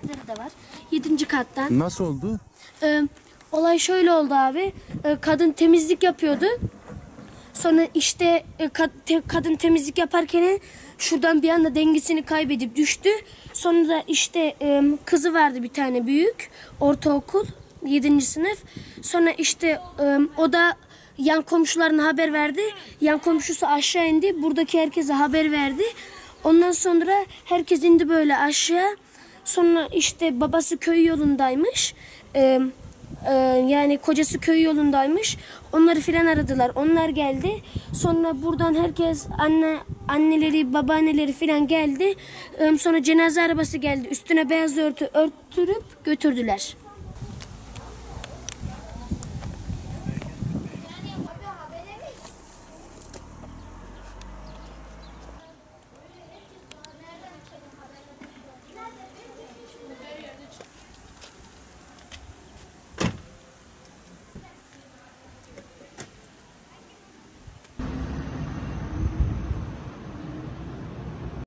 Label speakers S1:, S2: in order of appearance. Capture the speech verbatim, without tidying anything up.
S1: izleri de var. Yedinci kattan.
S2: Nasıl oldu?
S1: Ee, olay şöyle oldu abi. Ee, kadın temizlik yapıyordu. Sonra işte e, kad, te, kadın temizlik yaparken şuradan bir anda dengesini kaybedip düştü. Sonra da işte e, kızı vardı bir tane büyük. Ortaokul. Yedinci sınıf. Sonra işte e, o da yan komşularına haber verdi. Yan komşusu aşağı indi. Buradaki herkese haber verdi. Ondan sonra herkes indi böyle aşağı. Sonra işte babası köy yolundaymış. Ee, e, yani kocası köy yolundaymış. Onları filan aradılar. Onlar geldi. Sonra buradan herkes anne anneleri, babaanneleri filan geldi. Ee, sonra cenaze arabası geldi. Üstüne beyaz örtü örttürüp götürdüler.